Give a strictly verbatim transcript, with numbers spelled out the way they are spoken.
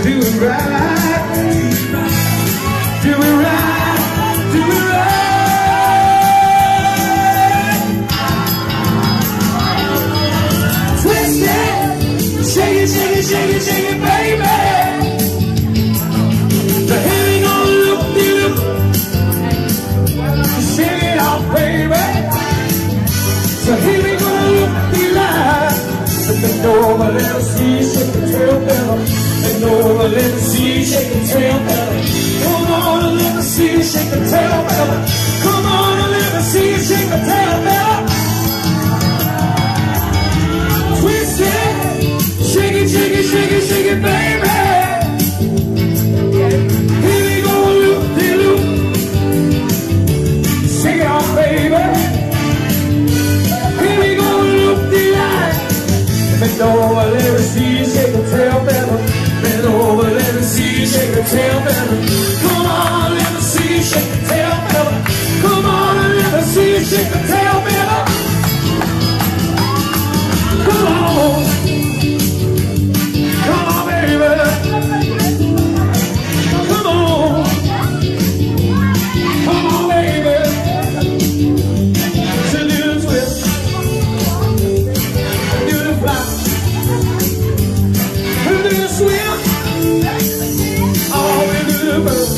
do it right, do it right, do it right. Twist it, shake it, shake it, shake it, shake it, baby. The head ain't gonna loop de loop. Shake it off, baby. So here we go, loop de line. Bend over, let us see, shake the tail feather. Bend over, let us see, shake the tail feather. Come on and let us see, shake the tail feather. Come on and let us see, shake the tail feather. Twist it, shake it, shake it, shake it, shake it, baby. Here we go, loop de loop. Shake it off, baby. Here we go, loop de line. Bend over, let us see, shake the tail feather. Bend over, let us see, shake the tail feather. Come on, let us see, shake the tail feather. Come on, let us see, shake the tail feather. Come on, come on, baby. Come on, come on, baby. To do the twist, do the fly. Swim, oh, we do the bird.